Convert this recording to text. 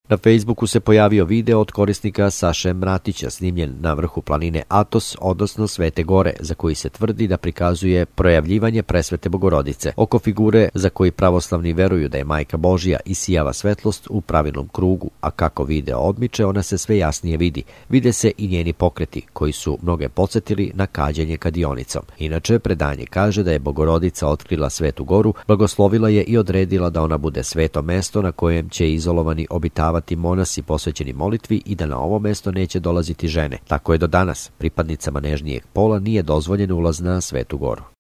Na Facebooku se pojavio video od korisnika Saše Mratića snimljen na vrhu planine Atos, odnosno Svete Gore, za koji se tvrdi da prikazuje projavljivanje presvete Bogorodice. Oko figure za koji pravoslavni veruju da je Majka Božja isijava svetlost u pravilnom krugu, a kako video odmiče, ona se sve jasnije vidi. Vide se i njeni pokreti, koji su mnoge podsjetili na kađenje kadionicom. Inače, predanje kaže da je Bogorodica otkrila Svetu Goru, blagoslovila je i odredila da ona bude sveto mesto na kojem će izolovani obitavati monasi posvećeni molitvi i da na ovo mesto neće dolaziti žene. Tako je do danas. Pripadnicama nežnijeg pola nije dozvoljen ulaz na Svetu Goru.